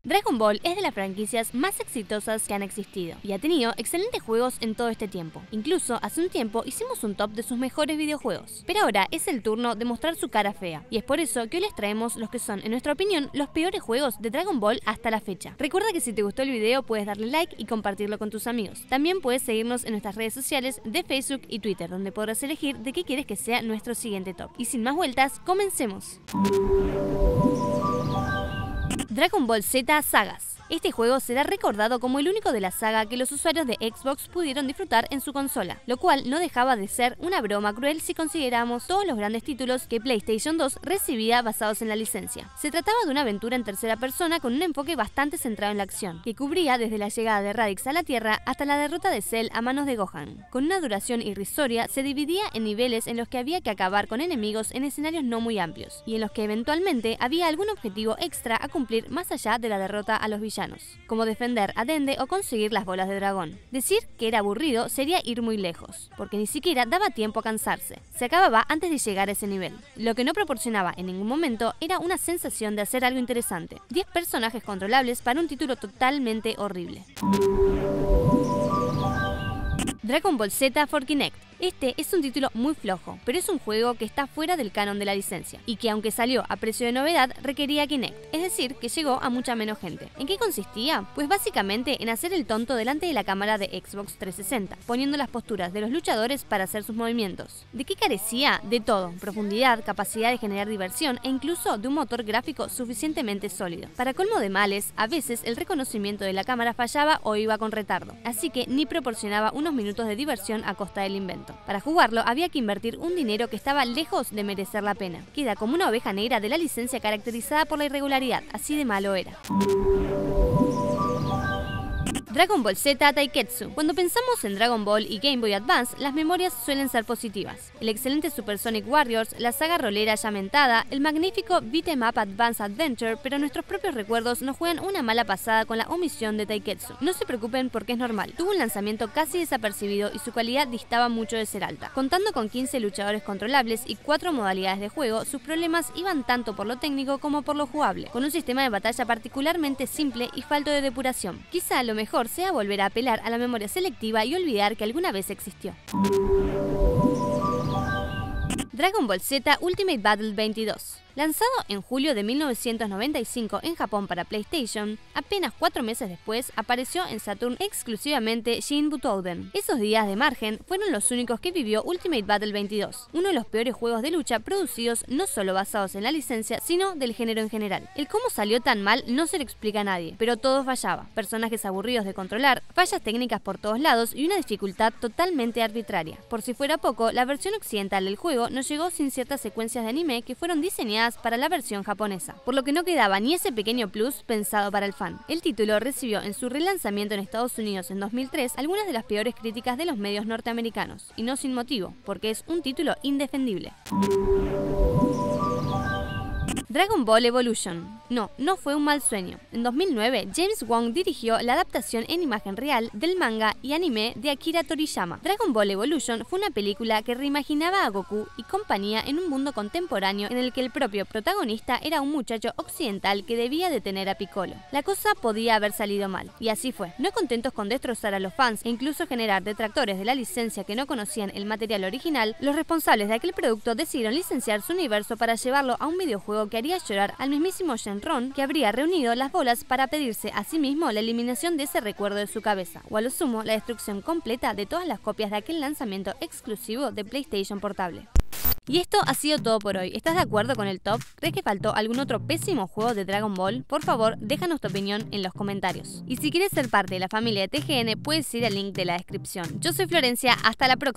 Dragon Ball es de las franquicias más exitosas que han existido y ha tenido excelentes juegos en todo este tiempo. Incluso hace un tiempo hicimos un top de sus mejores videojuegos. Pero ahora es el turno de mostrar su cara fea, y es por eso que hoy les traemos los que son, en nuestra opinión, los peores juegos de Dragon Ball hasta la fecha. Recuerda que si te gustó el video puedes darle like y compartirlo con tus amigos. También puedes seguirnos en nuestras redes sociales de Facebook y Twitter, donde podrás elegir de qué quieres que sea nuestro siguiente top. Y sin más vueltas, comencemos. Dragon Ball Z Sagas. Este juego será recordado como el único de la saga que los usuarios de Xbox pudieron disfrutar en su consola, lo cual no dejaba de ser una broma cruel si consideramos todos los grandes títulos que PlayStation 2 recibía basados en la licencia. Se trataba de una aventura en tercera persona con un enfoque bastante centrado en la acción, que cubría desde la llegada de Raditz a la Tierra hasta la derrota de Cell a manos de Gohan. Con una duración irrisoria, se dividía en niveles en los que había que acabar con enemigos en escenarios no muy amplios, y en los que eventualmente había algún objetivo extra a cumplir más allá de la derrota a los villanos, como defender a Dende o conseguir las bolas de dragón. Decir que era aburrido sería ir muy lejos, porque ni siquiera daba tiempo a cansarse. Se acababa antes de llegar a ese nivel. Lo que no proporcionaba en ningún momento era una sensación de hacer algo interesante. 10 personajes controlables para un título totalmente horrible. Dragon Ball Z for Kinect. Este es un título muy flojo, pero es un juego que está fuera del canon de la licencia, y que aunque salió a precio de novedad, requería Kinect, es decir, que llegó a mucha menos gente. ¿En qué consistía? Pues básicamente en hacer el tonto delante de la cámara de Xbox 360, poniendo las posturas de los luchadores para hacer sus movimientos. ¿De qué carecía? De todo: profundidad, capacidad de generar diversión e incluso de un motor gráfico suficientemente sólido. Para colmo de males, a veces el reconocimiento de la cámara fallaba o iba con retardo, así que ni proporcionaba unos minutos de diversión a costa del invento. Para jugarlo había que invertir un dinero que estaba lejos de merecer la pena. Queda como una oveja negra de la licencia caracterizada por la irregularidad, así de malo era. Dragon Ball Z Taiketsu. Cuando pensamos en Dragon Ball y Game Boy Advance, las memorias suelen ser positivas. El excelente Super Sonic Warriors, la saga rolera ya mentada, el magnífico Beat 'em Up Advance Adventure, pero nuestros propios recuerdos nos juegan una mala pasada con la omisión de Taiketsu. No se preocupen porque es normal. Tuvo un lanzamiento casi desapercibido y su calidad distaba mucho de ser alta. Contando con 15 luchadores controlables y 4 modalidades de juego, sus problemas iban tanto por lo técnico como por lo jugable, con un sistema de batalla particularmente simple y falto de depuración. Quizá lo mejor sea volver a apelar a la memoria selectiva y olvidar que alguna vez existió. Dragon Ball Z Ultimate Battle 22. Lanzado en julio de 1995 en Japón para PlayStation, apenas 4 meses después apareció en Saturn exclusivamente Shin Butoden. Esos días de margen fueron los únicos que vivió Ultimate Battle 22, uno de los peores juegos de lucha producidos no solo basados en la licencia, sino del género en general. El cómo salió tan mal no se lo explica a nadie, pero todo fallaba. Personajes aburridos de controlar, fallas técnicas por todos lados y una dificultad totalmente arbitraria. Por si fuera poco, la versión occidental del juego nos llegó sin ciertas secuencias de anime que fueron diseñadas para la versión japonesa, por lo que no quedaba ni ese pequeño plus pensado para el fan. El título recibió en su relanzamiento en Estados Unidos en 2003 algunas de las peores críticas de los medios norteamericanos, y no sin motivo, porque es un título indefendible. Dragon Ball Evolution. No fue un mal sueño. En 2009, James Wong dirigió la adaptación en imagen real del manga y anime de Akira Toriyama. Dragon Ball Evolution fue una película que reimaginaba a Goku y compañía en un mundo contemporáneo en el que el propio protagonista era un muchacho occidental que debía detener a Piccolo. La cosa podía haber salido mal, y así fue. No contentos con destrozar a los fans e incluso generar detractores de la licencia que no conocían el material original, los responsables de aquel producto decidieron licenciar su universo para llevarlo a un videojuego que haría llorar al mismísimo Shenron, que habría reunido las bolas para pedirse a sí mismo la eliminación de ese recuerdo de su cabeza, o a lo sumo la destrucción completa de todas las copias de aquel lanzamiento exclusivo de PlayStation Portable. Y esto ha sido todo por hoy. ¿Estás de acuerdo con el top? ¿Crees que faltó algún otro pésimo juego de Dragon Ball? Por favor, déjanos tu opinión en los comentarios. Y si quieres ser parte de la familia de TGN, puedes ir al link de la descripción. Yo soy Florencia, hasta la próxima.